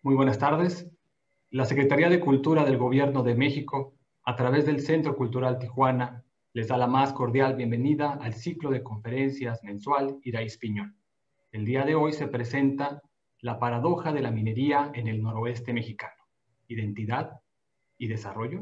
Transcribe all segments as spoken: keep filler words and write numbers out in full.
Muy buenas tardes. La Secretaría de Cultura del Gobierno de México, a través del Centro Cultural Tijuana, les da la más cordial bienvenida al ciclo de conferencias mensual Irais Piñol. El día de hoy se presenta La paradoja de la minería en el noroeste mexicano, identidad y desarrollo,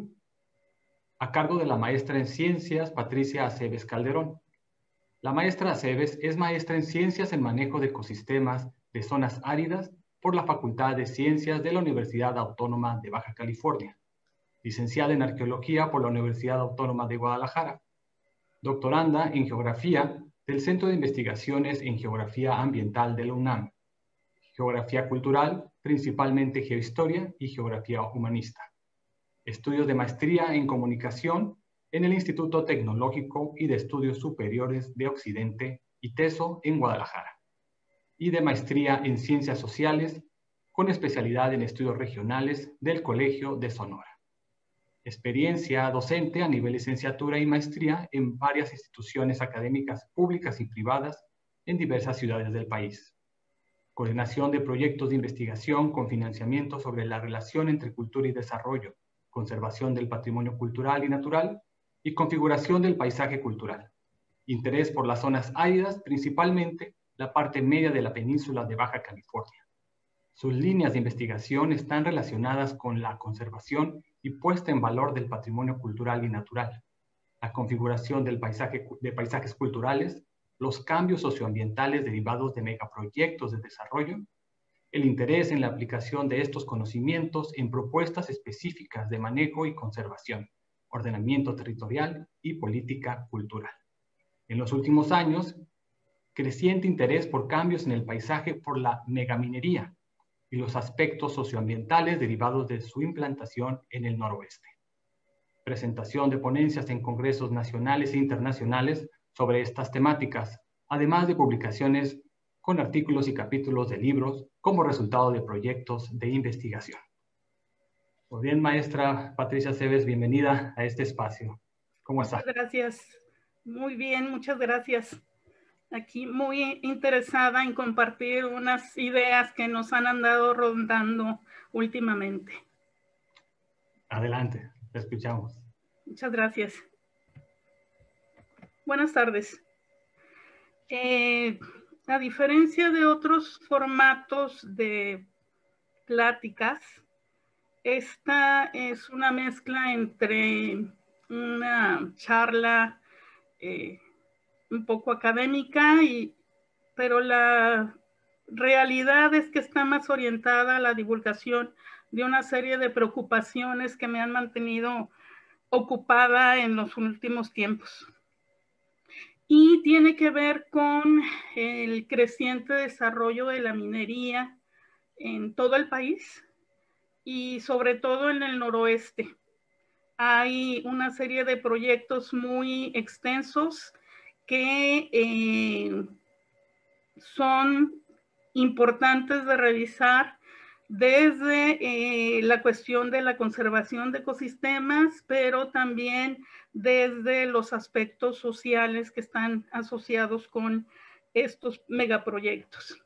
a cargo de la maestra en ciencias Patricia Aceves Calderón. La maestra Aceves es maestra en ciencias en manejo de ecosistemas de zonas áridas por la Facultad de Ciencias de la Universidad Autónoma de Baja California, licenciada en Arqueología por la Universidad Autónoma de Guadalajara, doctoranda en Geografía del Centro de Investigaciones en Geografía Ambiental de la UNAM, Geografía Cultural, principalmente Geohistoria y Geografía Humanista, estudios de maestría en Comunicación en el Instituto Tecnológico y de Estudios Superiores de Occidente, ITESO, en Guadalajara, y de maestría en Ciencias Sociales, con especialidad en Estudios Regionales del Colegio de Sonora. Experiencia docente a nivel licenciatura y maestría en varias instituciones académicas públicas y privadas en diversas ciudades del país. Coordinación de proyectos de investigación con financiamiento sobre la relación entre cultura y desarrollo, conservación del patrimonio cultural y natural y configuración del paisaje cultural. Interés por las zonas áridas, principalmente la parte media de la península de Baja California. Sus líneas de investigación están relacionadas con la conservación y puesta en valor del patrimonio cultural y natural, la configuración del paisaje, de paisajes culturales, los cambios socioambientales derivados de megaproyectos de desarrollo, el interés en la aplicación de estos conocimientos en propuestas específicas de manejo y conservación, ordenamiento territorial y política cultural. En los últimos años, creciente interés por cambios en el paisaje por la megaminería y los aspectos socioambientales derivados de su implantación en el noroeste. Presentación de ponencias en congresos nacionales e internacionales sobre estas temáticas, además de publicaciones con artículos y capítulos de libros como resultado de proyectos de investigación. Muy bien, maestra Patricia Aceves, bienvenida a este espacio. ¿Cómo está? Muchas gracias. Muy bien, muchas gracias. Aquí muy interesada en compartir unas ideas que nos han andado rondando últimamente. Adelante, te escuchamos. Muchas gracias. Buenas tardes. Eh, a diferencia de otros formatos de pláticas, esta es una mezcla entre una charla eh, un poco académica, y, pero la realidad es que está más orientada a la divulgación de una serie de preocupaciones que me han mantenido ocupada en los últimos tiempos. Y tiene que ver con el creciente desarrollo de la minería en todo el país y sobre todo en el noroeste. Hay una serie de proyectos muy extensos que eh, son importantes de revisar desde eh, la cuestión de la conservación de ecosistemas, pero también desde los aspectos sociales que están asociados con estos megaproyectos.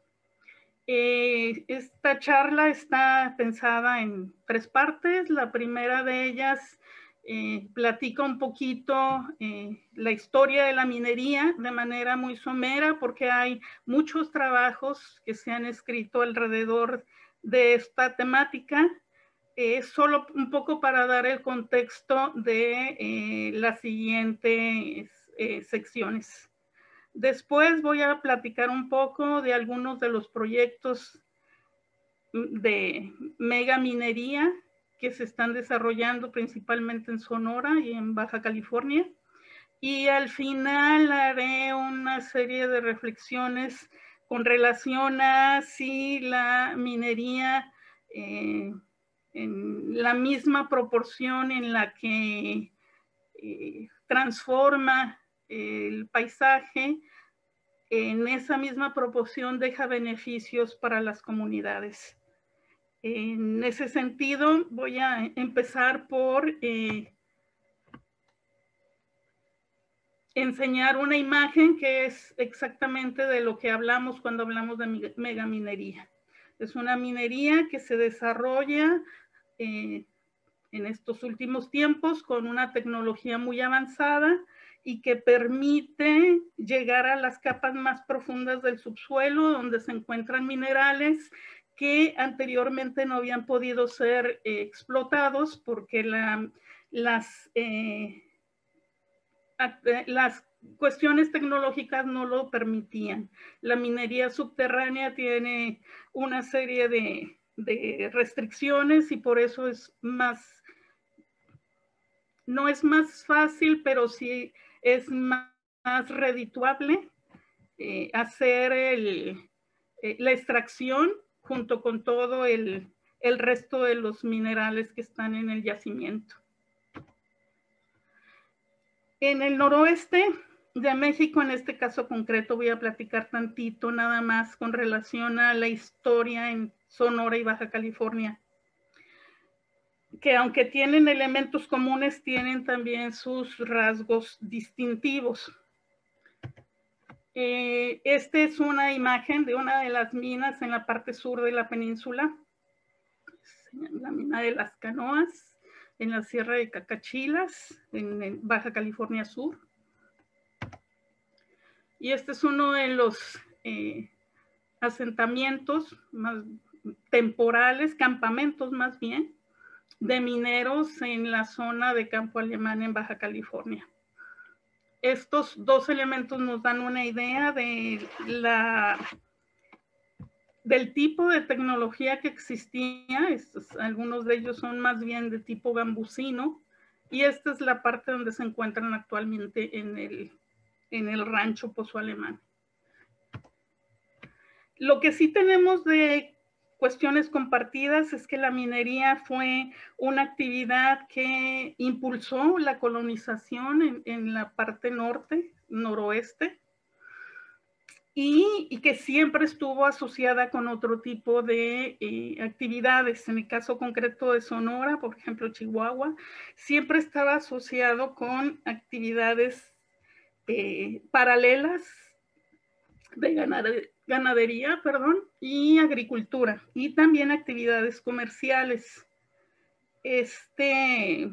Eh, esta charla está pensada en tres partes. La primera de ellas eh, platica un poquito eh, la historia de la minería de manera muy somera, porque hay muchos trabajos que se han escrito alrededor de esta temática. Eh, solo un poco para dar el contexto de eh, las siguientes eh, secciones. Después voy a platicar un poco de algunos de los proyectos de megaminería que se están desarrollando principalmente en Sonora y en Baja California. Y al final haré una serie de reflexiones con relación a si la minería eh, en la misma proporción en la que eh, transforma el paisaje, en esa misma proporción deja beneficios para las comunidades. En ese sentido, voy a empezar por eh, enseñar una imagen que es exactamente de lo que hablamos cuando hablamos de megaminería. Es una minería que se desarrolla eh, en estos últimos tiempos con una tecnología muy avanzada y que permite llegar a las capas más profundas del subsuelo, donde se encuentran minerales que anteriormente no habían podido ser eh, explotados porque la, las, eh, las cuestiones tecnológicas no lo permitían. La minería subterránea tiene una serie de, de restricciones y por eso es más, no es más fácil, pero sí es más, más redituable eh, hacer el, eh, la extracción junto con todo el, el resto de los minerales que están en el yacimiento. En el noroeste de México, en este caso concreto, voy a platicar tantito nada más con relación a la historia en Sonora y Baja California, que aunque tienen elementos comunes, tienen también sus rasgos distintivos. Eh, esta es una imagen de una de las minas en la parte sur de la península, la mina de las Canoas, en la Sierra de Cacachilas, en, en Baja California Sur. Y este es uno de los eh, asentamientos más temporales, campamentos más bien, de mineros en la zona de Campo Alemán en Baja California. Estos dos elementos nos dan una idea de la, del tipo de tecnología que existía. Estos, algunos de ellos son más bien de tipo gambusino, y esta es la parte donde se encuentran actualmente en el, en el rancho Pozo Alemán. Lo que sí tenemos de cuestiones compartidas es que la minería fue una actividad que impulsó la colonización en, en la parte norte, noroeste, y, y que siempre estuvo asociada con otro tipo de eh, actividades. En el caso concreto de Sonora, por ejemplo, Chihuahua, siempre estaba asociado con actividades eh, paralelas de ganadería, ganadería, perdón, y agricultura, y también actividades comerciales. Este,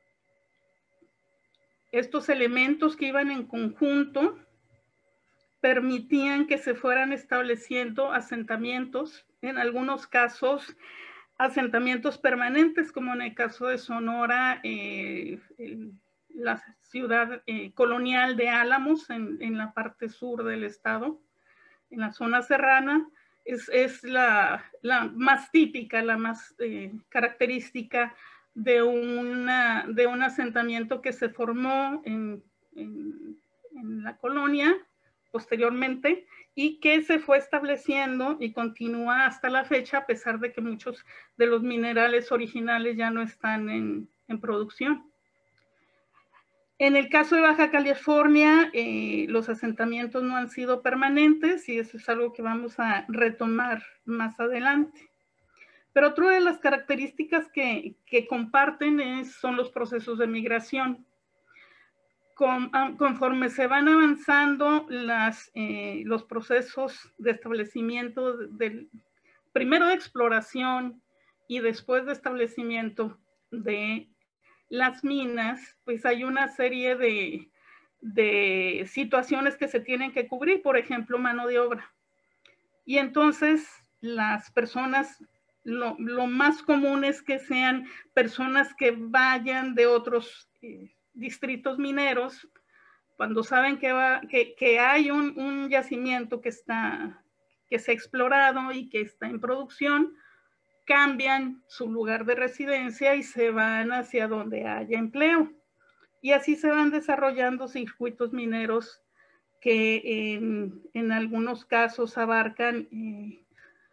estos elementos que iban en conjunto permitían que se fueran estableciendo asentamientos, en algunos casos asentamientos permanentes, como en el caso de Sonora, eh, la ciudad eh, colonial de Álamos, en, en la parte sur del estado, en la zona serrana, es, es la, la más típica, la más eh, característica de, una, de un asentamiento que se formó en, en, en la colonia posteriormente y que se fue estableciendo y continúa hasta la fecha, a pesar de que muchos de los minerales originales ya no están en, en producción. En el caso de Baja California, eh, los asentamientos no han sido permanentes y eso es algo que vamos a retomar más adelante. Pero otra de las características que, que comparten es, son los procesos de migración. Con, conforme se van avanzando las, eh, los procesos de establecimiento, del, primero de exploración y después de establecimiento de las minas, pues hay una serie de, de situaciones que se tienen que cubrir, por ejemplo, mano de obra. Y entonces las personas, lo, lo más común es que sean personas que vayan de otros eh, distritos mineros, cuando saben que, va, que, que hay un, un yacimiento que, está, que se ha explorado y que está en producción, cambian su lugar de residencia y se van hacia donde haya empleo. Y así se van desarrollando circuitos mineros que en, en algunos casos abarcan eh,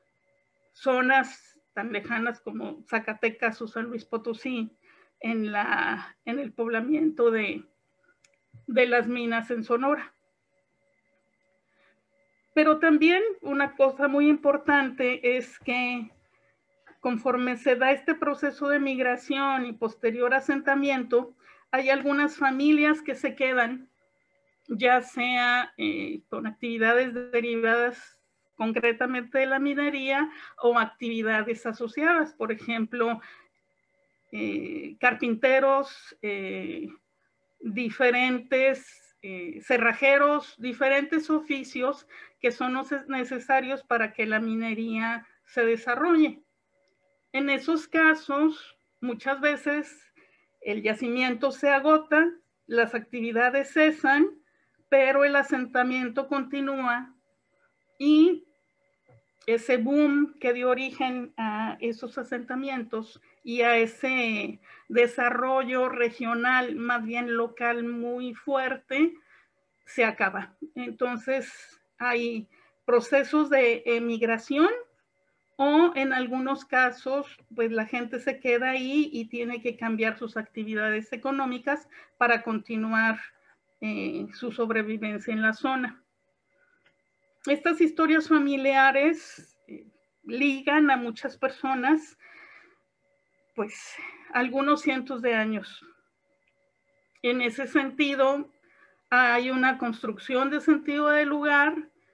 zonas tan lejanas como Zacatecas o San Luis Potosí, en, la, en el poblamiento de, de las minas en Sonora. Pero también una cosa muy importante es que conforme se da este proceso de migración y posterior asentamiento, hay algunas familias que se quedan, ya sea eh, con actividades derivadas concretamente de la minería, o actividades asociadas, por ejemplo, eh, carpinteros, eh, diferentes eh, cerrajeros, diferentes oficios que son necesarios para que la minería se desarrolle. En esos casos, muchas veces el yacimiento se agota, las actividades cesan, pero el asentamiento continúa y ese boom que dio origen a esos asentamientos y a ese desarrollo regional, más bien local, muy fuerte, se acaba. Entonces, hay procesos de emigración o en algunos casos, pues la gente se queda ahí y tiene que cambiar sus actividades económicas para continuar eh, su sobrevivencia en la zona. Estas historias familiares eh, ligan a muchas personas, pues, algunos cientos de años. En ese sentido, hay una construcción de sentido del lugar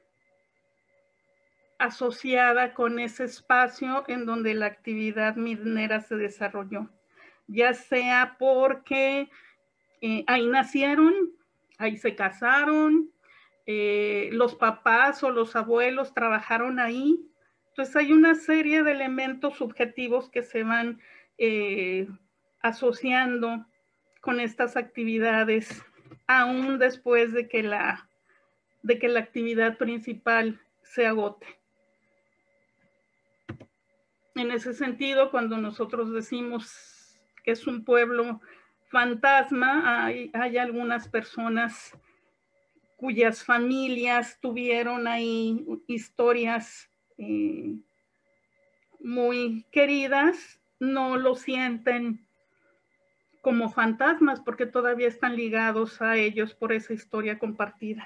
asociada con ese espacio en donde la actividad minera se desarrolló, ya sea porque eh, ahí nacieron, ahí se casaron, eh, los papás o los abuelos trabajaron ahí. Entonces hay una serie de elementos subjetivos que se van eh, asociando con estas actividades, aún después de que la, de que la actividad principal se agote. En ese sentido, cuando nosotros decimos que es un pueblo fantasma, hay, hay algunas personas cuyas familias tuvieron ahí historias eh, muy queridas, no lo sienten como fantasmas porque todavía están ligados a ellos por esa historia compartida.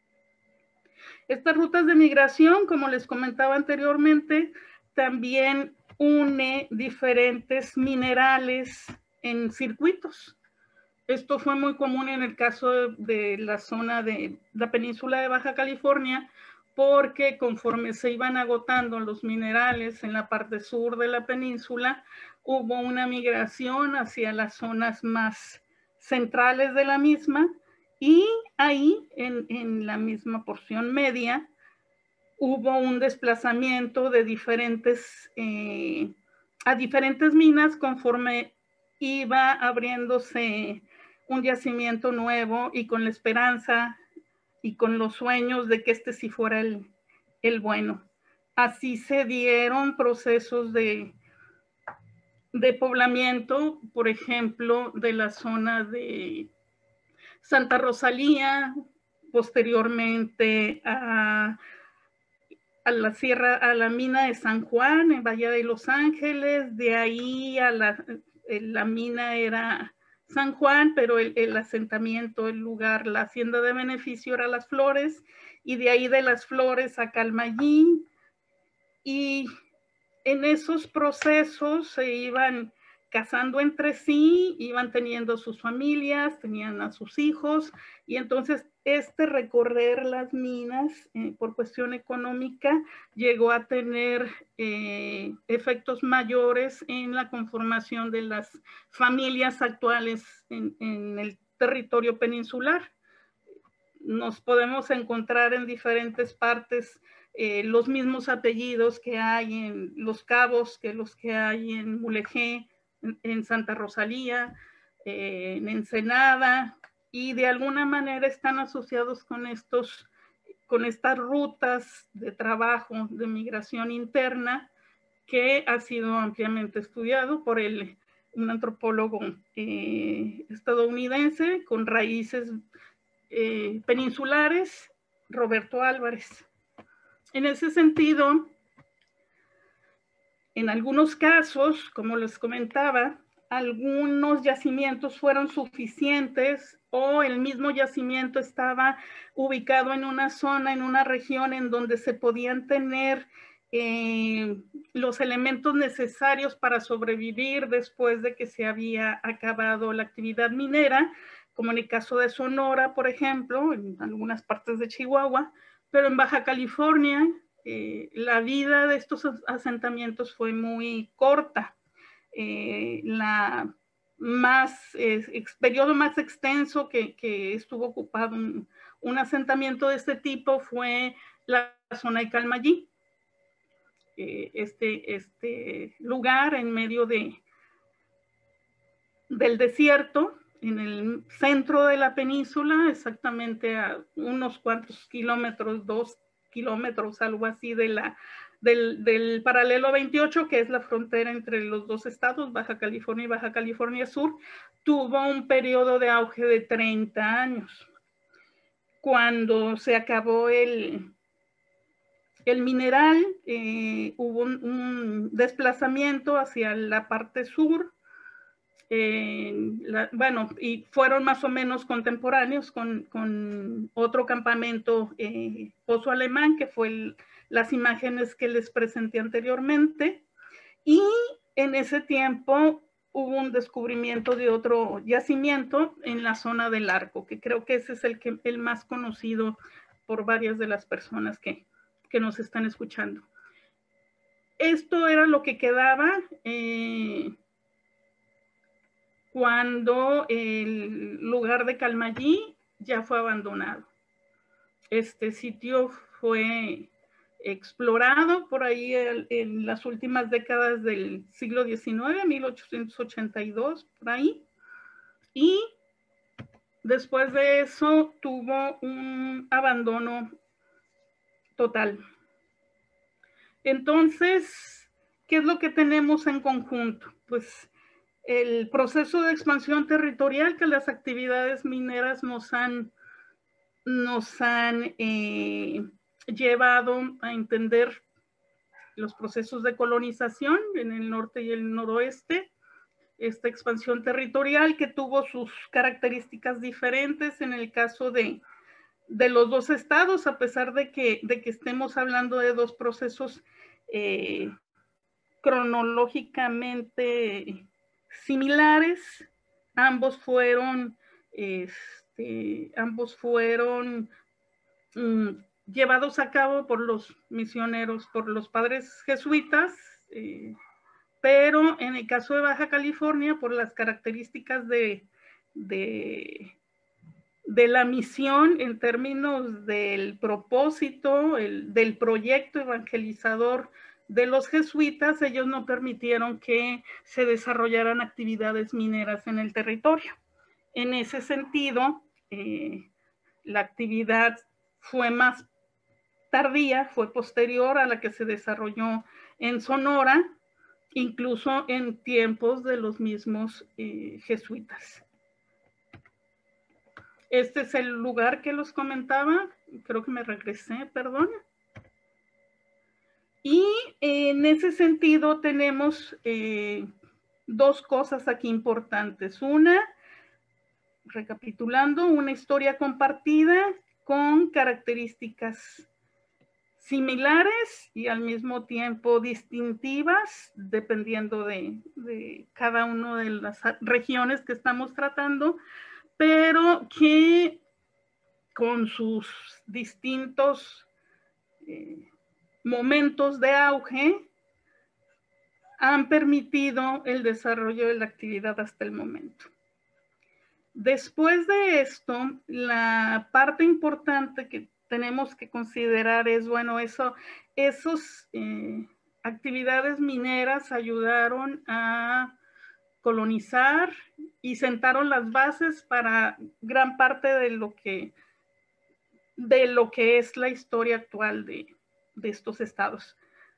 Estas rutas de migración, como les comentaba anteriormente, también une diferentes minerales en circuitos. Esto fue muy común en el caso de, de la zona de la península de Baja California, porque conforme se iban agotando los minerales en la parte sur de la península, hubo una migración hacia las zonas más centrales de la misma, y ahí, en, en la misma porción media, hubo un desplazamiento de diferentes, eh, a diferentes minas conforme iba abriéndose un yacimiento nuevo y con la esperanza y con los sueños de que este sí fuera el, el bueno. Así se dieron procesos de, de poblamiento, por ejemplo, de la zona de Santa Rosalía, posteriormente a, a la sierra, a la mina de San Juan, en Bahía de Los Ángeles, de ahí a la, la mina era San Juan, pero el, el asentamiento, el lugar, la hacienda de beneficio era Las Flores, y de ahí de Las Flores a Calmayín, y en esos procesos se iban casando entre sí, iban teniendo sus familias, tenían a sus hijos, y entonces este recorrer las minas eh, por cuestión económica llegó a tener eh, efectos mayores en la conformación de las familias actuales en, en el territorio peninsular. Nos podemos encontrar en diferentes partes eh, los mismos apellidos que hay en Los Cabos, que los que hay en Mulegé, en, en Santa Rosalía, eh, en Ensenada, y de alguna manera están asociados con estos, con estas rutas de trabajo de migración interna que ha sido ampliamente estudiado por el, un antropólogo eh, estadounidense con raíces eh, peninsulares, Roberto Álvarez. En ese sentido, en algunos casos, como les comentaba, algunos yacimientos fueron suficientes o el mismo yacimiento estaba ubicado en una zona, en una región en donde se podían tener eh, los elementos necesarios para sobrevivir después de que se había acabado la actividad minera, como en el caso de Sonora, por ejemplo, en algunas partes de Chihuahua, pero en Baja California eh, la vida de estos asentamientos fue muy corta. Eh, la más, eh, ex, periodo más extenso que, que estuvo ocupado un, un asentamiento de este tipo fue la zona de Calmayí. Eh, este, este lugar en medio de, del desierto, en el centro de la península, exactamente a unos cuantos kilómetros, dos kilómetros, algo así, de la, del, del paralelo veintiocho, que es la frontera entre los dos estados, Baja California y Baja California Sur, tuvo un periodo de auge de treinta años. Cuando se acabó el, el mineral, eh, hubo un, un desplazamiento hacia la parte sur. Eh, la, bueno, y fueron más o menos contemporáneos con, con otro campamento eh, Pozo Alemán, que fue el, las imágenes que les presenté anteriormente, y en ese tiempo hubo un descubrimiento de otro yacimiento en la zona del Arco, que creo que ese es el, que, el más conocido por varias de las personas que, que nos están escuchando. Esto era lo que quedaba eh, cuando el lugar de Calmayí ya fue abandonado. Este sitio fue explorado por ahí en, en las últimas décadas del siglo diecinueve, mil ochocientos ochenta y dos, por ahí, y después de eso tuvo un abandono total. Entonces, ¿qué es lo que tenemos en conjunto? Pues el proceso de expansión territorial que las actividades mineras nos han, nos han eh, llevado a entender los procesos de colonización en el norte y el noroeste, esta expansión territorial que tuvo sus características diferentes en el caso de, de los dos estados, a pesar de que, de que estemos hablando de dos procesos eh, cronológicamente similares, ambos fueron, este, ambos fueron mm, llevados a cabo por los misioneros, por los padres jesuitas, eh, pero en el caso de Baja California, por las características de, de, de la misión en términos del propósito, el, del proyecto evangelizador de los jesuitas, ellos no permitieron que se desarrollaran actividades mineras en el territorio. En ese sentido, eh, la actividad fue más tardía, fue posterior a la que se desarrolló en Sonora, incluso en tiempos de los mismos eh, jesuitas. Este es el lugar que los comentaba, creo que me regresé, perdón. Y en ese sentido tenemos eh, dos cosas aquí importantes. Una, recapitulando, una historia compartida con características similares y al mismo tiempo distintivas, dependiendo de, de cada una de las regiones que estamos tratando, pero que con sus distintos eh, momentos de auge han permitido el desarrollo de la actividad hasta el momento. Después de esto, la parte importante que tenemos que considerar es, bueno, eso, esos eh, actividades mineras ayudaron a colonizar y sentaron las bases para gran parte de lo que, de lo que es la historia actual de, de estos estados.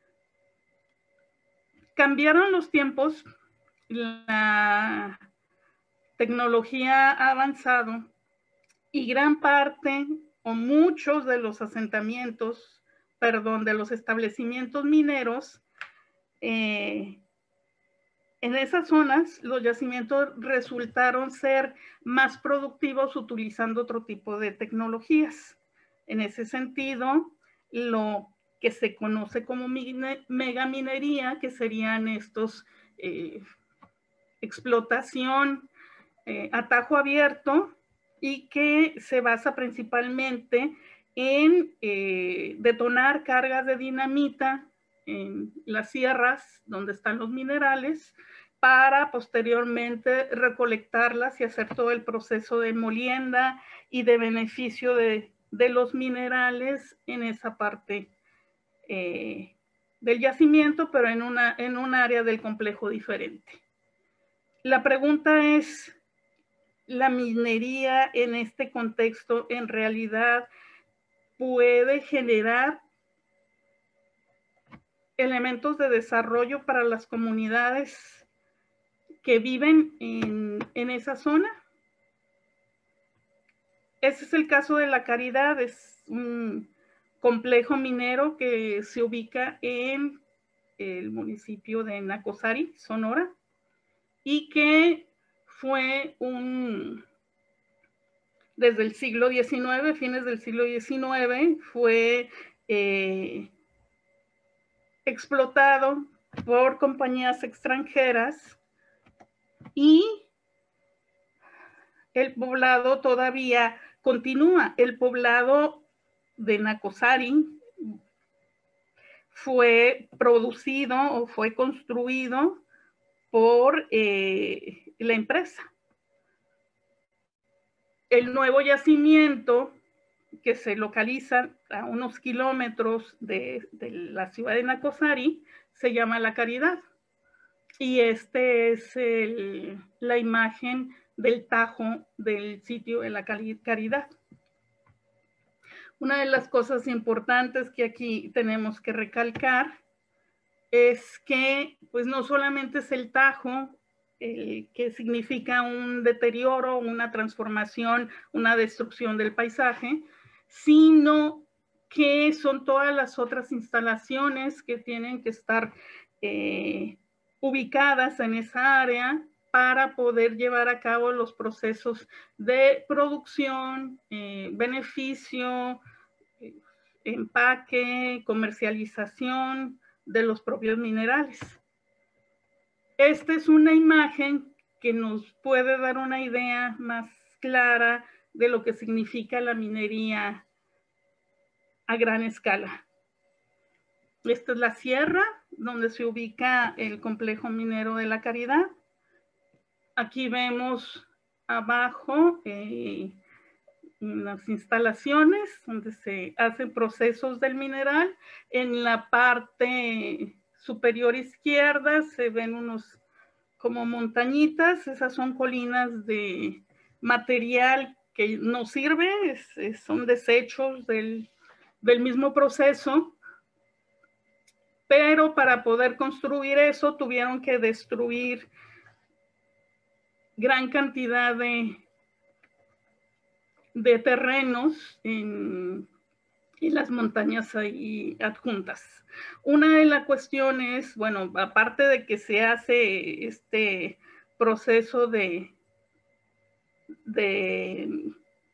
Cambiaron los tiempos, la tecnología ha avanzado y gran parte o muchos de los asentamientos, perdón, de los establecimientos mineros, eh, en esas zonas los yacimientos resultaron ser más productivos utilizando otro tipo de tecnologías. En ese sentido, lo que se conoce como megaminería, que serían estos eh, explotación eh, a tajo abierto y que se basa principalmente en eh, detonar cargas de dinamita en las sierras donde están los minerales para posteriormente recolectarlas y hacer todo el proceso de molienda y de beneficio de, de los minerales en esa parte eh, del yacimiento, pero en, una, en un área del complejo diferente. La pregunta es, ¿la minería en este contexto en realidad puede generar elementos de desarrollo para las comunidades que viven en, en esa zona? Ese es el caso de La Caridad, es un complejo minero que se ubica en el municipio de Nacozari, Sonora, y que fue un, desde el siglo diecinueve, fines del siglo diecinueve, fue eh, explotado por compañías extranjeras y el poblado todavía continúa. El poblado de Nacozari fue producido o fue construido por eh, la empresa. El nuevo yacimiento, que se localiza a unos kilómetros de, de la ciudad de Nacozari, se llama La Caridad. Y este es el, la imagen del tajo del sitio de La Caridad. Una de las cosas importantes que aquí tenemos que recalcar es que pues no solamente es el tajo el que significa un deterioro, una transformación, una destrucción del paisaje, sino que son todas las otras instalaciones que tienen que estar eh, ubicadas en esa área para poder llevar a cabo los procesos de producción, eh, beneficio, eh, empaque, comercialización de los propios minerales. Esta es una imagen que nos puede dar una idea más clara de lo que significa la minería a gran escala. Esta es la sierra donde se ubica el complejo minero de La Caridad. Aquí vemos abajo eh, unas instalaciones donde se hacen procesos del mineral. En la parte superior izquierda se ven unos como montañitas, esas son colinas de material que no sirve, es, es, son desechos del, del mismo proceso, pero para poder construir eso tuvieron que destruir gran cantidad de, de terrenos en, en las montañas ahí adjuntas. Una de las cuestiones, bueno, aparte de que se hace este proceso de, de,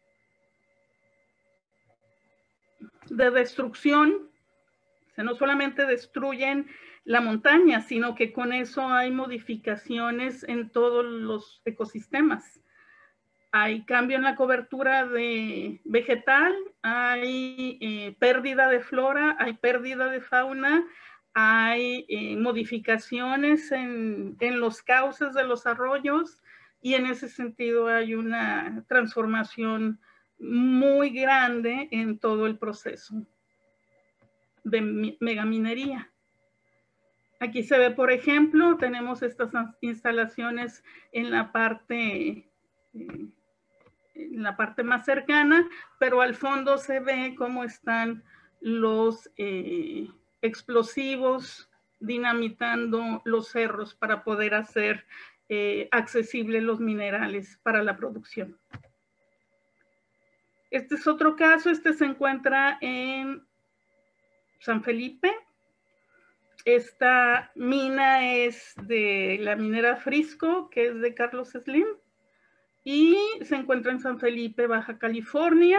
de destrucción, o sea, no solamente destruyen la montaña, sino que con eso hay modificaciones en todos los ecosistemas. Hay cambio en la cobertura de vegetal, hay eh, pérdida de flora, hay pérdida de fauna, hay eh, modificaciones en, en los cauces de los arroyos y en ese sentido hay una transformación muy grande en todo el proceso de megaminería. Aquí se ve, por ejemplo, tenemos estas instalaciones en la parte... Eh, en la parte más cercana, pero al fondo se ve cómo están los eh, explosivos dinamitando los cerros para poder hacer eh, accesibles los minerales para la producción. Este es otro caso, este se encuentra en San Felipe. Esta mina es de la minera Frisco, que es de Carlos Slim, y se encuentra en San Felipe, Baja California.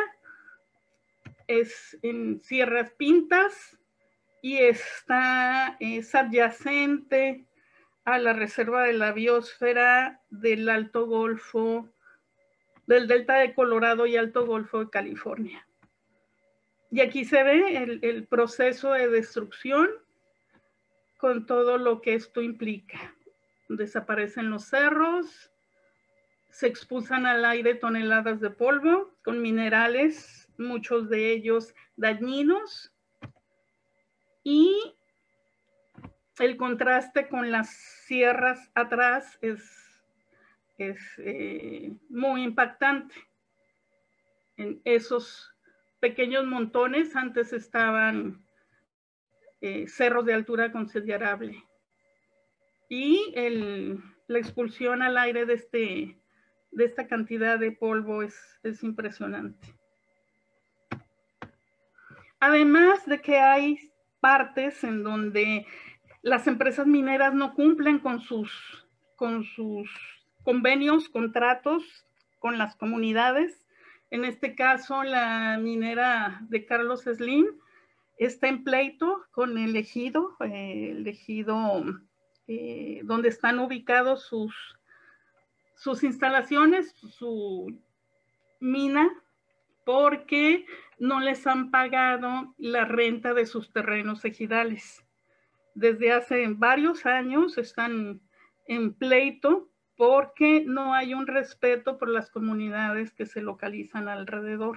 Es en Sierras Pintas y está, es adyacente a la reserva de la biosfera del Alto Golfo, del Delta de Colorado y Alto Golfo de California. Y aquí se ve el, el proceso de destrucción con todo lo que esto implica. Desaparecen los cerros, se expulsan al aire toneladas de polvo con minerales, muchos de ellos dañinos, y el contraste con las sierras atrás es, es eh, muy impactante. En esos pequeños montones antes estaban eh, cerros de altura considerable. Y el, la expulsión al aire de, este, de esta cantidad de polvo es, es impresionante. Además de que hay partes en donde las empresas mineras no cumplen con sus, con sus convenios, contratos con las comunidades. En este caso, la minera de Carlos Slim está en pleito con el ejido, eh, el ejido eh, donde están ubicados sus, sus instalaciones, su mina, porque no les han pagado la renta de sus terrenos ejidales. Desde hace varios años están en pleito porque no hay un respeto por las comunidades que se localizan alrededor.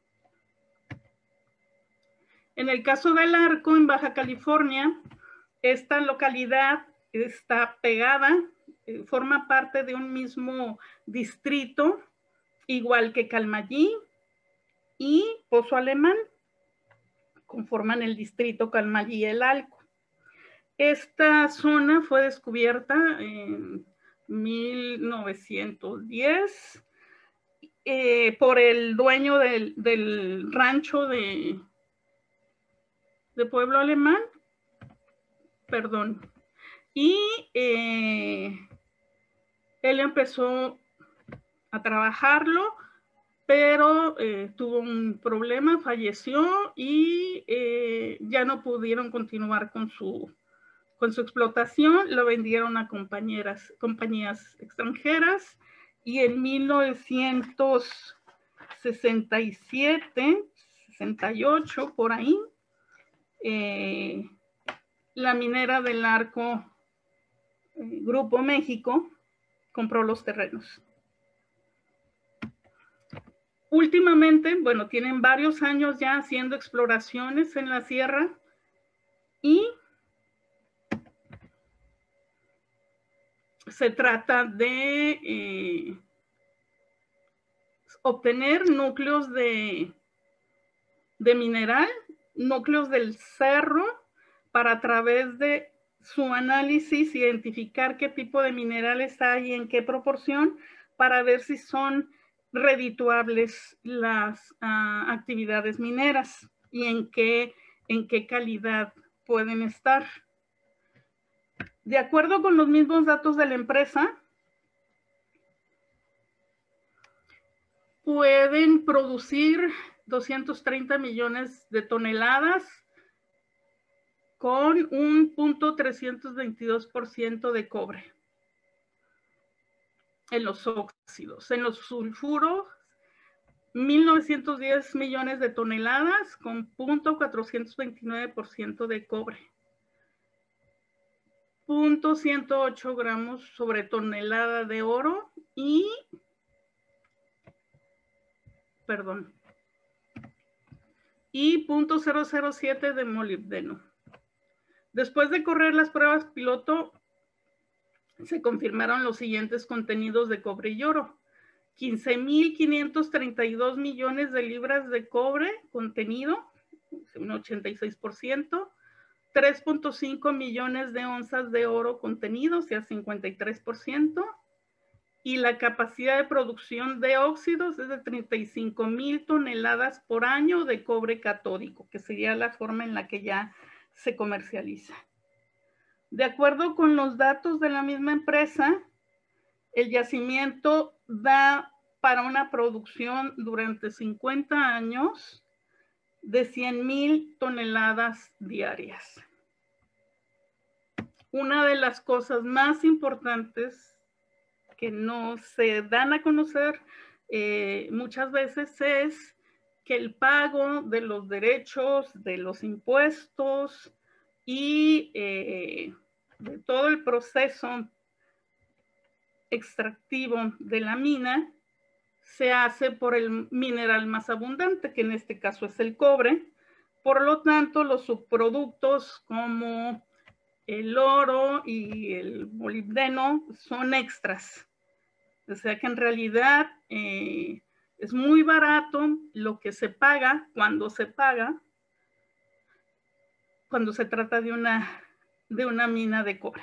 En el caso del Arco, en Baja California, esta localidad está pegada, eh, forma parte de un mismo distrito, igual que Calmayí y Pozo Alemán, conforman el distrito Calmayí y el Alco. Esta zona fue descubierta en mil novecientos diez eh, por el dueño del, del rancho de, de Pueblo Alemán, perdón, y eh, él empezó a trabajarlo, pero eh, tuvo un problema, falleció y eh, ya no pudieron continuar con su, con su explotación, lo vendieron a compañeras, compañías extranjeras y en mil novecientos sesenta y siete, sesenta y ocho, por ahí, eh, la minera del Arco, eh, Grupo México, compró los terrenos. Últimamente, bueno, tienen varios años ya haciendo exploraciones en la sierra y se trata de eh, obtener núcleos de, de mineral, núcleos del cerro, para a través de su análisis identificar qué tipo de minerales hay y en qué proporción, para ver si son redituables las uh, actividades mineras y en qué, en qué calidad pueden estar. De acuerdo con los mismos datos de la empresa, pueden producir doscientos treinta millones de toneladas con un punto trescientos veintidós por ciento de cobre en los óxidos. En los sulfuros, mil novecientos diez millones de toneladas con punto cuatrocientos veintinueve por ciento de cobre. punto ciento ocho gramos sobre tonelada de oro y, perdón, y punto cero cero siete de molibdeno. Después de correr las pruebas piloto, se confirmaron los siguientes contenidos de cobre y oro. quince mil quinientos treinta y dos millones de libras de cobre contenido, un ochenta y seis por ciento. tres punto cinco millones de onzas de oro contenido, o sea, cincuenta y tres por ciento. Y la capacidad de producción de óxidos es de treinta y cinco mil toneladas por año de cobre catódico, que sería la forma en la que ya se comercializa. De acuerdo con los datos de la misma empresa, el yacimiento da para una producción durante cincuenta años de cien mil toneladas diarias. Una de las cosas más importantes que no se dan a conocer eh, muchas veces es que el pago de los derechos, de los impuestos y eh, de todo el proceso extractivo de la mina se hace por el mineral más abundante, que en este caso es el cobre. Por lo tanto, los subproductos como el oro y el molibdeno son extras. O sea que en realidad eh, es muy barato lo que se paga cuando se paga, cuando se trata de una, de una mina de cobre.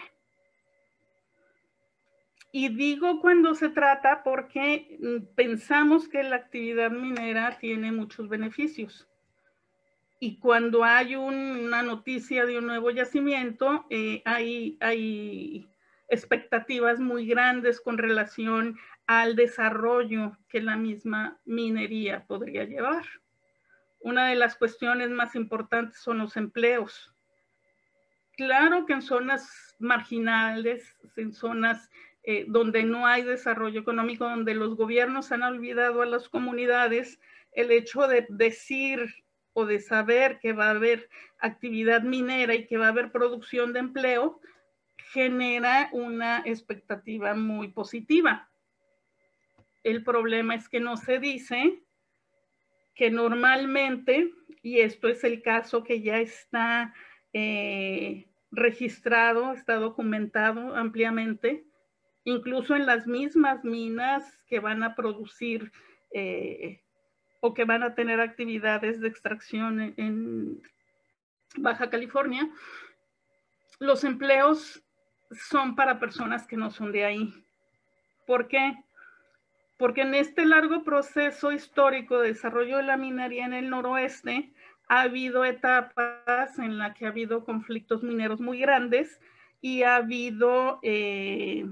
Y digo cuando se trata porque pensamos que la actividad minera tiene muchos beneficios. Y cuando hay un, una noticia de un nuevo yacimiento, eh, hay, hay expectativas muy grandes con relación al desarrollo que la misma minería podría llevar. Una de las cuestiones más importantes son los empleos. Claro que en zonas marginales, en zonas eh, donde no hay desarrollo económico, donde los gobiernos han olvidado a las comunidades, el hecho de decir o de saber que va a haber actividad minera y que va a haber producción de empleo, genera una expectativa muy positiva. El problema es que no se dice que normalmente, y esto es el caso que ya está eh, registrado, está documentado ampliamente, incluso en las mismas minas que van a producir eh, o que van a tener actividades de extracción en, en Baja California, los empleos son para personas que no son de ahí. ¿Por qué? Porque en este largo proceso histórico de desarrollo de la minería en el noroeste, ha habido etapas en las que ha habido conflictos mineros muy grandes y ha habido eh,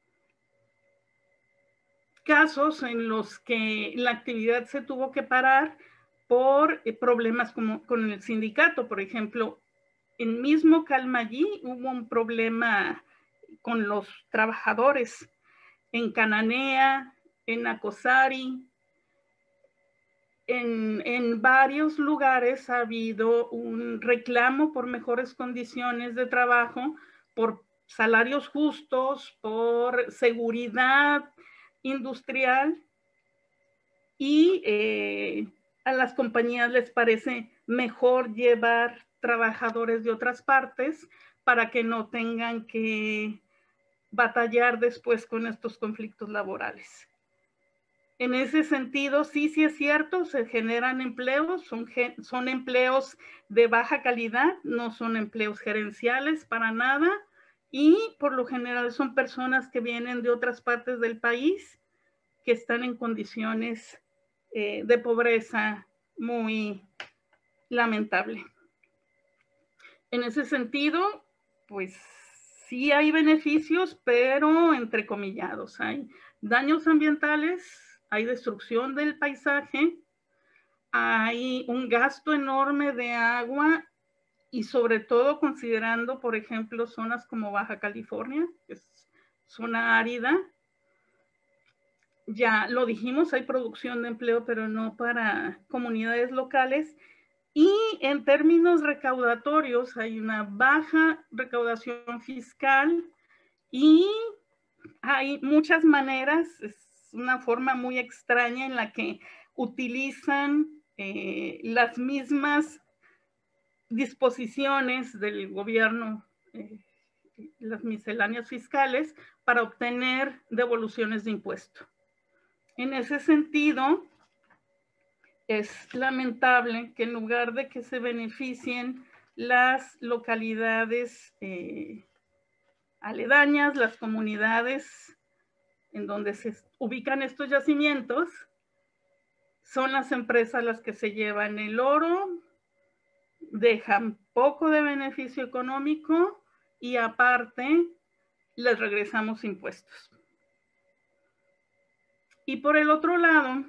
casos en los que la actividad se tuvo que parar por eh, problemas como con el sindicato. Por ejemplo, en mismo Calmayí hubo un problema con los trabajadores. En Cananea, en Nacosari, en, en varios lugares ha habido un reclamo por mejores condiciones de trabajo, por salarios justos, por seguridad industrial, y eh, a las compañías les parece mejor llevar trabajadores de otras partes para que no tengan que batallar después con estos conflictos laborales. En ese sentido, sí, sí es cierto, se generan empleos, son, son empleos de baja calidad, no son empleos gerenciales para nada, y por lo general son personas que vienen de otras partes del país que están en condiciones eh, de pobreza muy lamentable. En ese sentido, pues sí hay beneficios, pero entrecomillados. Hay daños ambientales, hay destrucción del paisaje, hay un gasto enorme de agua y sobre todo considerando, por ejemplo, zonas como Baja California, que es zona árida. Ya lo dijimos, hay producción de empleo, pero no para comunidades locales. Y en términos recaudatorios, hay una baja recaudación fiscal y hay muchas maneras, es una forma muy extraña en la que utilizan eh, las mismas disposiciones del gobierno, eh, las misceláneas fiscales, para obtener devoluciones de impuesto. En ese sentido, es lamentable que en lugar de que se beneficien las localidades eh, aledañas, las comunidades en donde se ubican estos yacimientos, son las empresas las que se llevan el oro, dejan poco de beneficio económico y aparte les regresamos impuestos. Y por el otro lado,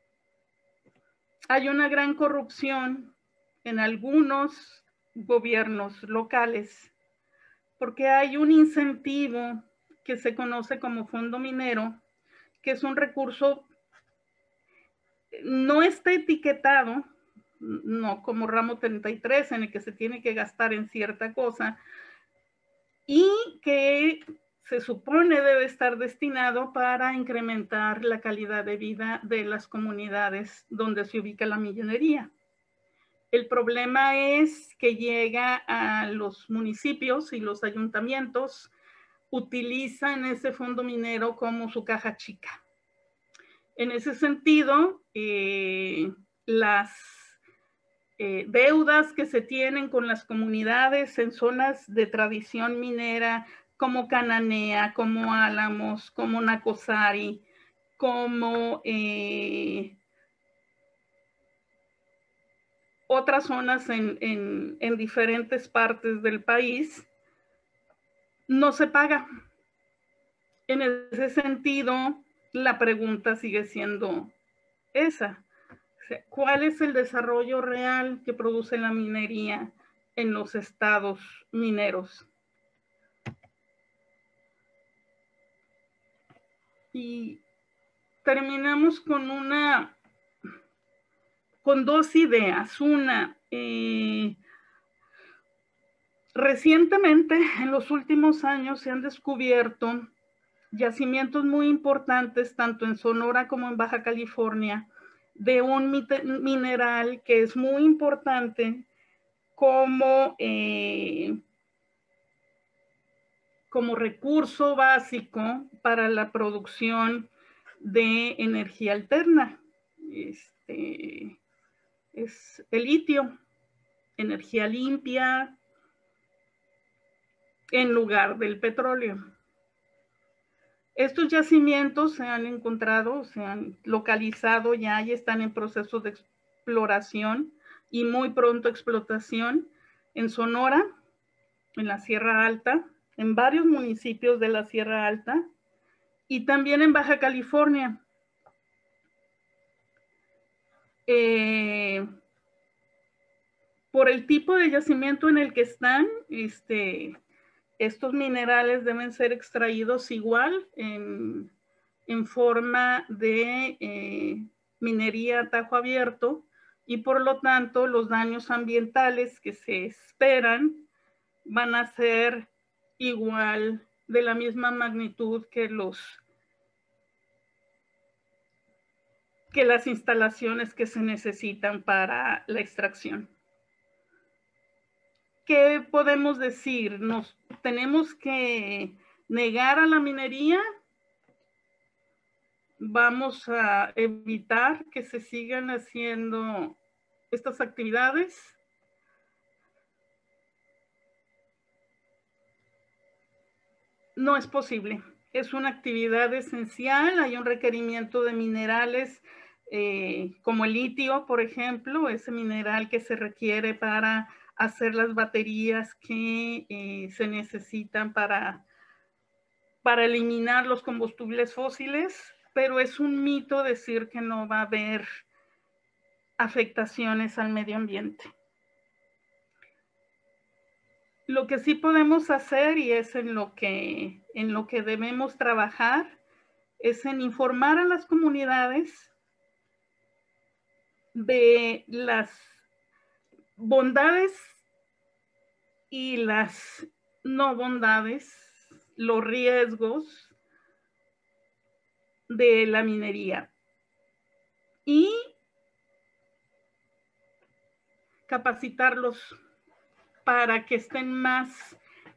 hay una gran corrupción en algunos gobiernos locales porque hay un incentivo que se conoce como fondo minero, que es un recurso no está etiquetado, no como ramo treinta y tres en el que se tiene que gastar en cierta cosa, y que se supone debe estar destinado para incrementar la calidad de vida de las comunidades donde se ubica la minería. El problema es que llega a los municipios y los ayuntamientos utilizan ese fondo minero como su caja chica. En ese sentido, eh, las eh, deudas que se tienen con las comunidades en zonas de tradición minera como Cananea, como Álamos, como Nacozari, como eh, otras zonas en, en, en diferentes partes del país, no se paga. En ese sentido, la pregunta sigue siendo esa. ¿Cuál es el desarrollo real que produce la minería en los estados mineros? Y terminamos con una, con dos ideas. Una, eh, recientemente, en los últimos años, se han descubierto yacimientos muy importantes, tanto en Sonora como en Baja California, de un mineral que es muy importante como, eh, como recurso básico para la producción de energía alterna. Este, es el litio, energía limpia en lugar del petróleo. Estos yacimientos se han encontrado, se han localizado ya y están en proceso de exploración y muy pronto explotación en Sonora, en la Sierra Alta, en varios municipios de la Sierra Alta y también en Baja California. Eh, por el tipo de yacimiento en el que están, este, estos minerales deben ser extraídos igual en, en forma de eh, minería a tajo abierto y por lo tanto los daños ambientales que se esperan van a ser igual, de la misma magnitud que los que las instalaciones que se necesitan para la extracción. ¿Qué podemos decir? ¿Nos tenemos que negar a la minería? ¿Vamos a evitar que se sigan haciendo estas actividades? No es posible. Es una actividad esencial. Hay un requerimiento de minerales eh, como el litio, por ejemplo, ese mineral que se requiere para hacer las baterías que eh, se necesitan para, para eliminar los combustibles fósiles, pero es un mito decir que no va a haber afectaciones al medio ambiente. Lo que sí podemos hacer, y es en lo que, en lo que debemos trabajar, es en informar a las comunidades de las bondades y las no bondades, los riesgos de la minería. Y capacitarlos para que estén más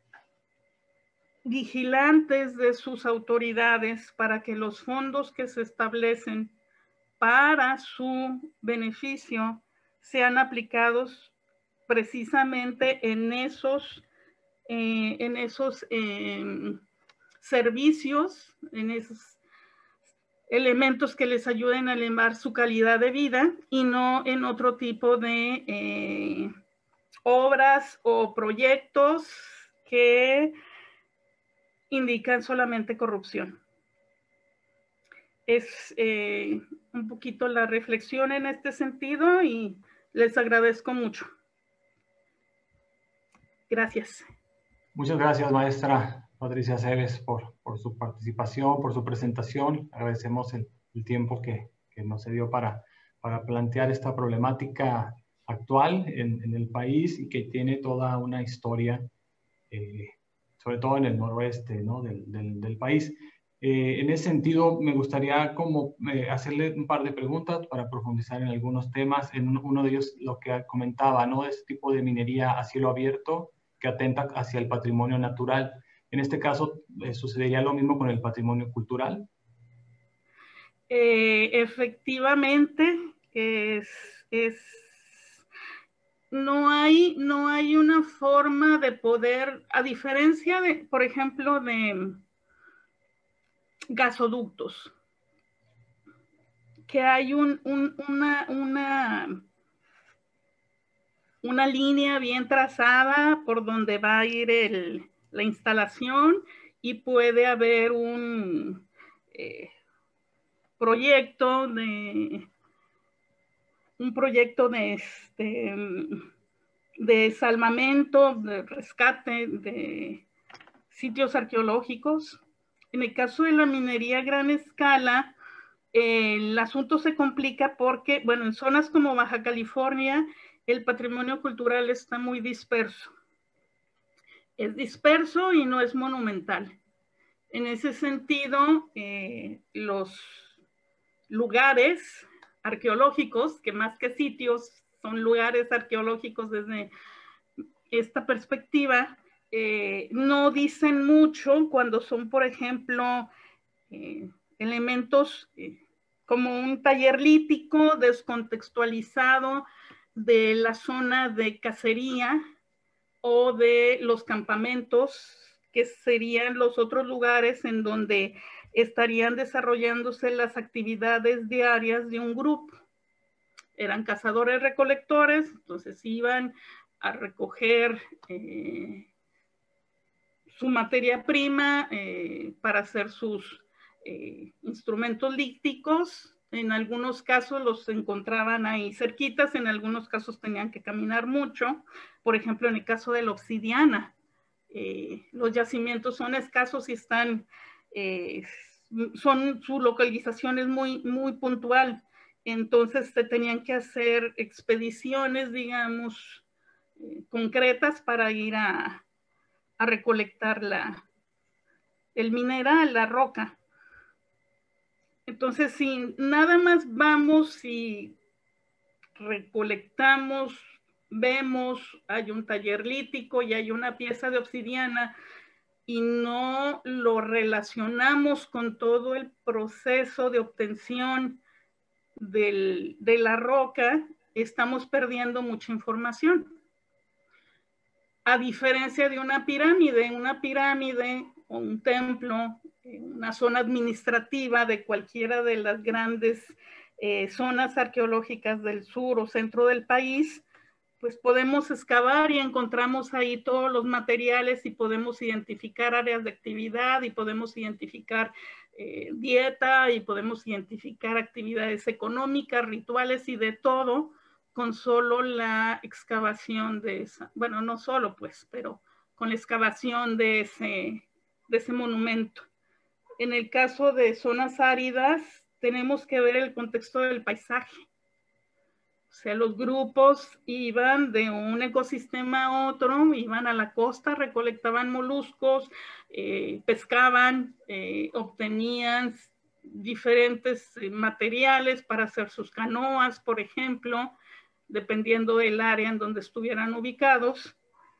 vigilantes de sus autoridades, para que los fondos que se establecen para su beneficio sean aplicados precisamente en esos, eh, en esos eh, servicios, en esos elementos que les ayuden a elevar su calidad de vida y no en otro tipo de eh, obras o proyectos que indican solamente corrupción. Es eh, un poquito la reflexión en este sentido y les agradezco mucho. Gracias. Muchas gracias, maestra Patricia Cebes, por, por su participación, por su presentación. Agradecemos el, el tiempo que, que nos dio para, para plantear esta problemática actual en, en el país y que tiene toda una historia, eh, sobre todo en el noroeste, ¿no? del, del, del país. Eh, en ese sentido, me gustaría como eh, hacerle un par de preguntas para profundizar en algunos temas. En uno, uno de ellos, lo que comentaba, ¿no? Este tipo de minería a cielo abierto que atenta hacia el patrimonio natural. En este caso, eh, ¿sucedería lo mismo con el patrimonio cultural? Eh, efectivamente, es, es, no, hay, no hay una forma de poder, a diferencia de, por ejemplo, de gasoductos, que hay un, un, una, una, una línea bien trazada por donde va a ir el, la instalación y puede haber un eh, proyecto de un proyecto de, este, de salvamento, de rescate de sitios arqueológicos. En el caso de la minería a gran escala, eh, el asunto se complica porque, bueno, en zonas como Baja California, el patrimonio cultural está muy disperso. Es disperso y no es monumental. En ese sentido, eh, los lugares arqueológicos, que más que sitios son lugares arqueológicos desde esta perspectiva, eh, no dicen mucho cuando son, por ejemplo, eh, elementos eh, como un taller lítico descontextualizado de la zona de cacería o de los campamentos, que serían los otros lugares en donde estarían desarrollándose las actividades diarias de un grupo. Eran cazadores recolectores, entonces iban a recoger eh, su materia prima eh, para hacer sus eh, instrumentos líticos. En algunos casos los encontraban ahí cerquitas, en algunos casos tenían que caminar mucho. Por ejemplo, en el caso de la obsidiana, eh, los yacimientos son escasos y están, eh, son, su localización es muy, muy puntual. Entonces se tenían que hacer expediciones, digamos, eh, concretas para ir a, a recolectar la, el mineral, la roca. Entonces, si nada más vamos y recolectamos, vemos, hay un taller lítico y hay una pieza de obsidiana y no lo relacionamos con todo el proceso de obtención del, de la roca, estamos perdiendo mucha información. A diferencia de una pirámide, una pirámide o un templo, una zona administrativa de cualquiera de las grandes eh, zonas arqueológicas del sur o centro del país, pues podemos excavar y encontramos ahí todos los materiales y podemos identificar áreas de actividad y podemos identificar eh, dieta y podemos identificar actividades económicas, rituales y de todo con solo la excavación de esa, bueno, no solo pues, pero con la excavación de ese, de ese monumento. En el caso de zonas áridas, tenemos que ver el contexto del paisaje. O sea, los grupos iban de un ecosistema a otro, iban a la costa, recolectaban moluscos, eh, pescaban, eh, obtenían diferentes materiales para hacer sus canoas, por ejemplo, dependiendo del área en donde estuvieran ubicados,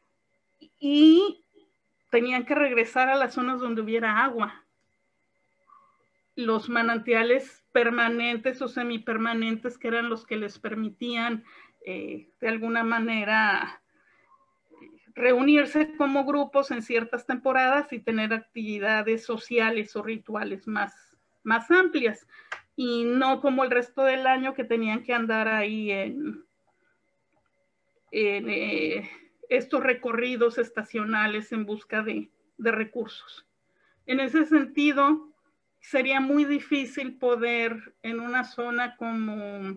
y tenían que regresar a las zonas donde hubiera agua. Los manantiales permanentes o semipermanentes, que eran los que les permitían eh, de alguna manera reunirse como grupos en ciertas temporadas y tener actividades sociales o rituales más, más amplias, y no como el resto del año que tenían que andar ahí en, en eh, estos recorridos estacionales en busca de, de recursos. En ese sentido, sería muy difícil poder en una zona como,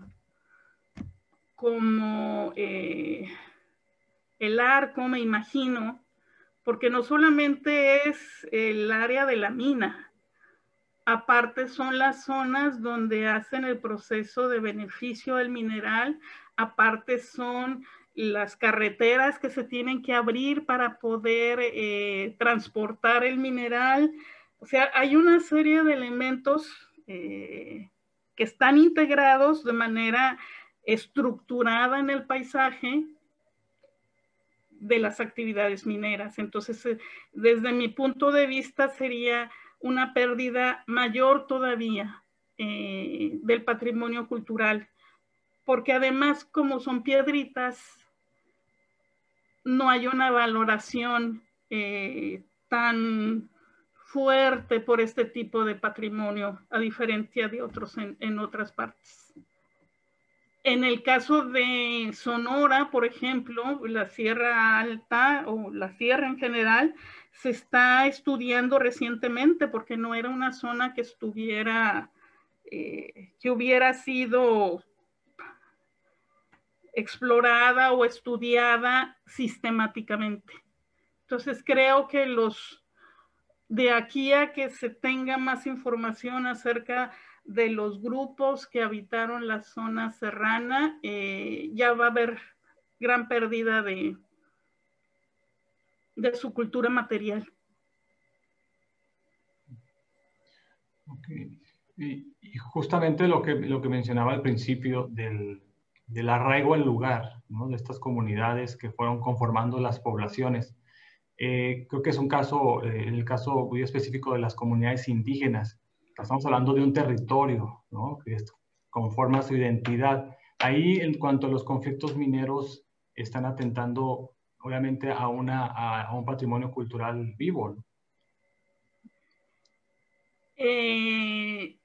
como eh, el Arco, me imagino, porque no solamente es el área de la mina, aparte son las zonas donde hacen el proceso de beneficio del mineral, aparte son las carreteras que se tienen que abrir para poder eh, transportar el mineral. O sea, hay una serie de elementos eh, que están integrados de manera estructurada en el paisaje de las actividades mineras. Entonces, eh, desde mi punto de vista, sería una pérdida mayor todavía eh, del patrimonio cultural, porque además, como son piedritas, no hay una valoración eh, tan fuerte por este tipo de patrimonio, a diferencia de otros en, en otras partes. En el caso de Sonora, por ejemplo, la Sierra Alta o la Sierra en general, se está estudiando recientemente porque no era una zona que estuviera, eh, que hubiera sido explorada o estudiada sistemáticamente. Entonces creo que los de aquí a que se tenga más información acerca de los grupos que habitaron la zona serrana, eh, ya va a haber gran pérdida de, de su cultura material. Okay. Y, y justamente lo que, lo que mencionaba al principio del, del arraigo al lugar, ¿no? De estas comunidades que fueron conformando las poblaciones. Eh, creo que es un caso, eh, en el caso muy específico de las comunidades indígenas. Estamos hablando de un territorio, ¿no? Que es, conforma su identidad. Ahí, en cuanto a los conflictos mineros, están atentando, obviamente, a, una, a, a un patrimonio cultural vivo, ¿no? Eh,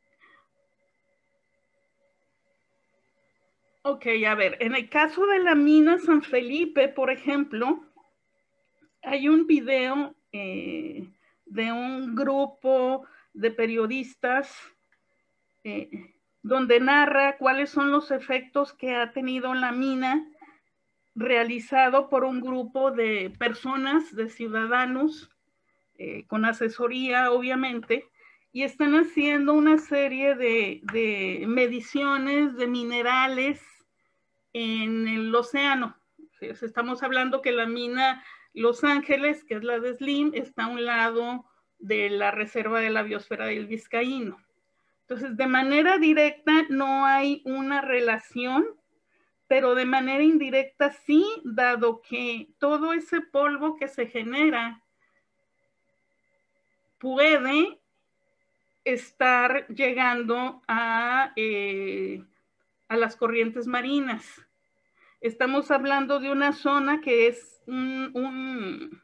ok, a ver, en el caso de la mina San Felipe, por ejemplo, hay un video eh, de un grupo de periodistas eh, donde narra cuáles son los efectos que ha tenido la mina, realizado por un grupo de personas, de ciudadanos, eh, con asesoría, obviamente, y están haciendo una serie de, de mediciones de minerales en el océano. Estamos hablando que la mina Los Ángeles, que es la de Slim, está a un lado de la reserva de la biosfera del Vizcaíno. Entonces, de manera directa no hay una relación, pero de manera indirecta sí, dado que todo ese polvo que se genera puede estar llegando a, eh, a las corrientes marinas. Estamos hablando de una zona que es un, un,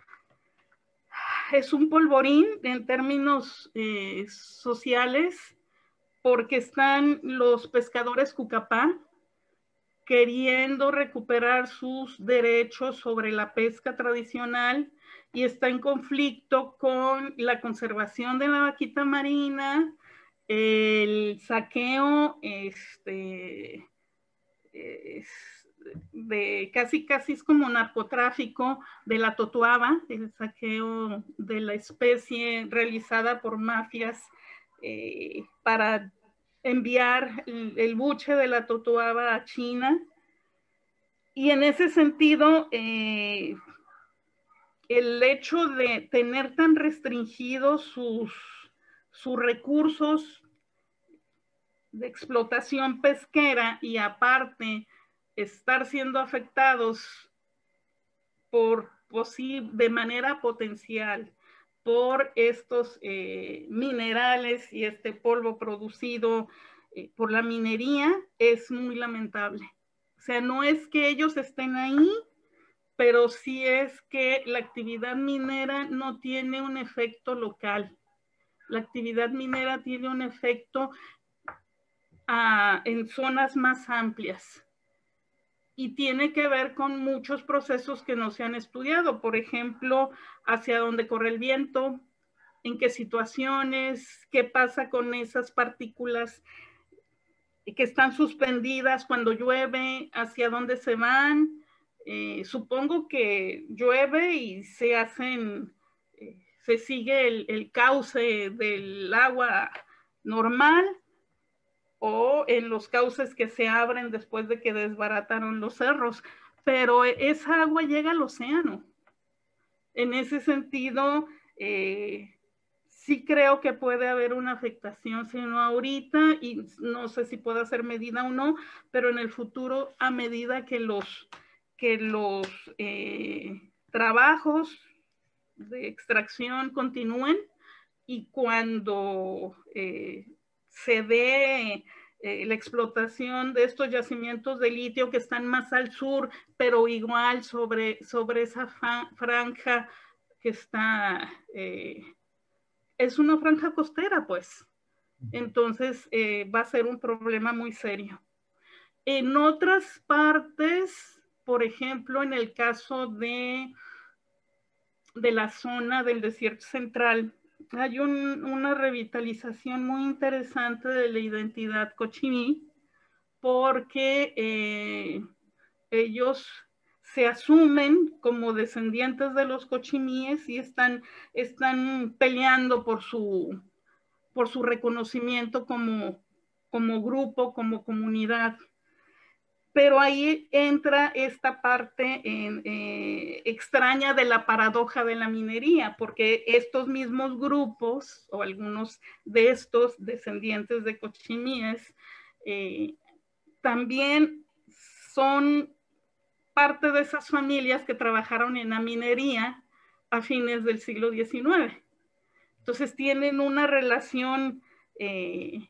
es un polvorín en términos eh, sociales, porque están los pescadores Cucapá queriendo recuperar sus derechos sobre la pesca tradicional y está en conflicto con la conservación de la vaquita marina, el saqueo, este, es de casi casi es como narcotráfico de la totuaba, el saqueo de la especie realizada por mafias eh, para enviar el, el buche de la totuaba a China. Y en ese sentido, eh, el hecho de tener tan restringidos sus, sus recursos de explotación pesquera y aparte estar siendo afectados por de manera potencial por estos eh, minerales y este polvo producido eh, por la minería, es muy lamentable. O sea, no es que ellos estén ahí, pero sí es que la actividad minera no tiene un efecto local. La actividad minera tiene un efecto a, en zonas más amplias y tiene que ver con muchos procesos que no se han estudiado. Por ejemplo, hacia dónde corre el viento, en qué situaciones, qué pasa con esas partículas que están suspendidas cuando llueve, hacia dónde se van. Eh, supongo que llueve y se hacen, eh, se sigue el, el cauce del agua normal o en los cauces que se abren después de que desbarataron los cerros, pero esa agua llega al océano. En ese sentido, eh, sí creo que puede haber una afectación, si no ahorita, y no sé si puede ser medida o no, pero en el futuro, a medida que los, que los eh, trabajos de extracción continúen y cuando eh, se dé eh, la explotación de estos yacimientos de litio que están más al sur, pero igual sobre, sobre esa franja que está, eh, es una franja costera, pues. Entonces eh, va a ser un problema muy serio. En otras partes, por ejemplo, en el caso de, de la zona del desierto central, hay un, una revitalización muy interesante de la identidad cochimí, porque eh, ellos se asumen como descendientes de los cochimíes y están, están peleando por su, por su reconocimiento como, como grupo, como comunidad. Pero ahí entra esta parte en, eh, extraña de la paradoja de la minería, porque estos mismos grupos, o algunos de estos descendientes de cochimíes, eh, también son parte de esas familias que trabajaron en la minería a fines del siglo diecinueve. Entonces tienen una relación eh,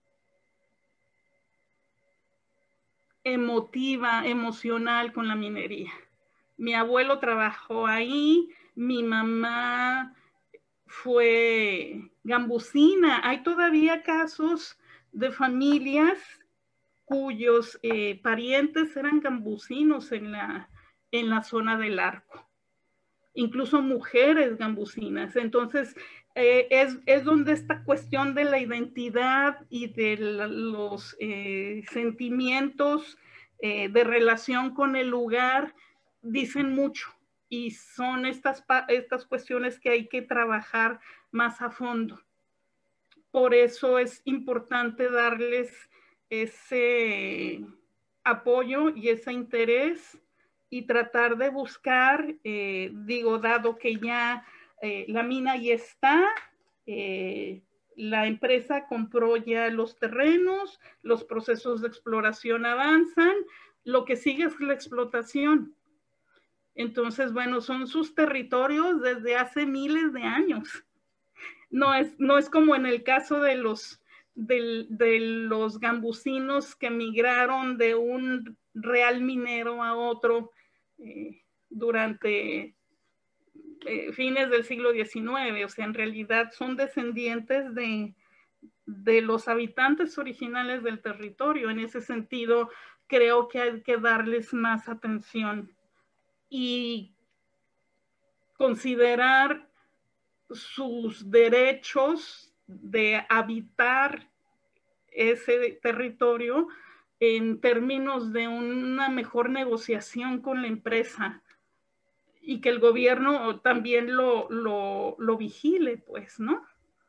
emotiva, emocional con la minería. Mi abuelo trabajó ahí, mi mamá fue gambusina. Hay todavía casos de familias cuyos eh, parientes eran gambusinos en la, en la zona del Arco. Incluso mujeres gambusinas. Entonces, eh, es, es donde esta cuestión de la identidad y de la, los eh, sentimientos eh, de relación con el lugar dicen mucho. Y son estas, estas cuestiones que hay que trabajar más a fondo. Por eso es importante darles ese apoyo y ese interés y tratar de buscar, eh, digo, dado que ya eh, la mina ya está, eh, la empresa compró ya los terrenos, los procesos de exploración avanzan, lo que sigue es la explotación. Entonces, bueno, son sus territorios desde hace miles de años. No es, no es como en el caso de los, de, de los gambusinos que migraron de un real minero a otro eh, durante eh, fines del siglo diecinueve. O sea, en realidad son descendientes de, de los habitantes originales del territorio. En ese sentido, creo que hay que darles más atención y considerar sus derechos de habitar ese territorio en términos de una mejor negociación con la empresa y que el gobierno también lo, lo, lo vigile, pues, ¿no?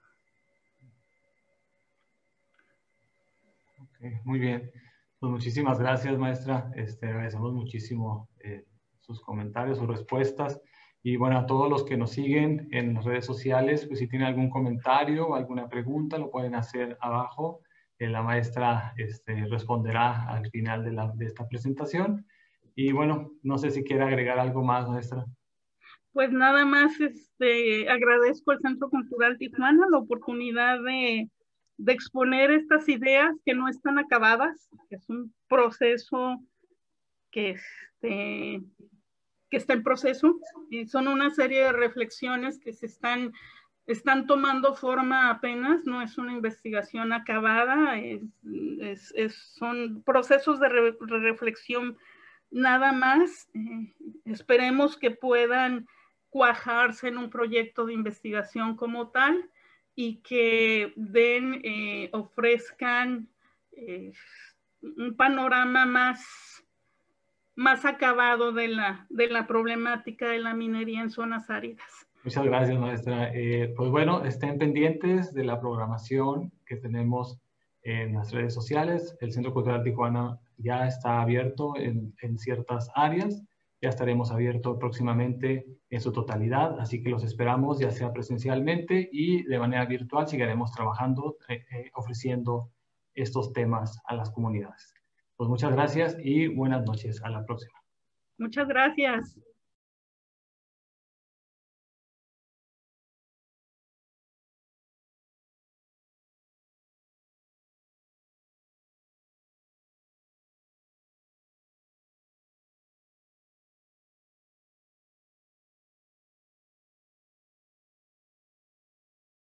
Okay, muy bien. Pues muchísimas gracias, maestra. Este, agradecemos muchísimo eh, sus comentarios, sus respuestas. Y bueno, a todos los que nos siguen en las redes sociales, pues si tienen algún comentario o alguna pregunta, lo pueden hacer abajo. Eh, la maestra este, responderá al final de, la, de esta presentación. Y bueno, no sé si quiere agregar algo más, maestra. Pues nada más este, agradezco al Centro Cultural Tijuana la oportunidad de, de exponer estas ideas que no están acabadas, que es un proceso que, este, que está en proceso, y son una serie de reflexiones que se están, están tomando forma apenas, no es una investigación acabada, es, es, es, son procesos de, re, de reflexión nada más. Eh, esperemos que puedan cuajarse en un proyecto de investigación como tal y que den, eh, ofrezcan eh, un panorama más, más acabado de la, de la problemática de la minería en zonas áridas. Muchas gracias, maestra. Eh, pues bueno, estén pendientes de la programación que tenemos en las redes sociales. El Centro Cultural Tijuana ya está abierto en, en ciertas áreas. Ya estaremos abiertos próximamente en su totalidad, así que los esperamos ya sea presencialmente y de manera virtual seguiremos trabajando, eh, eh, ofreciendo estos temas a las comunidades. Pues muchas gracias y buenas noches. A la próxima. Muchas gracias.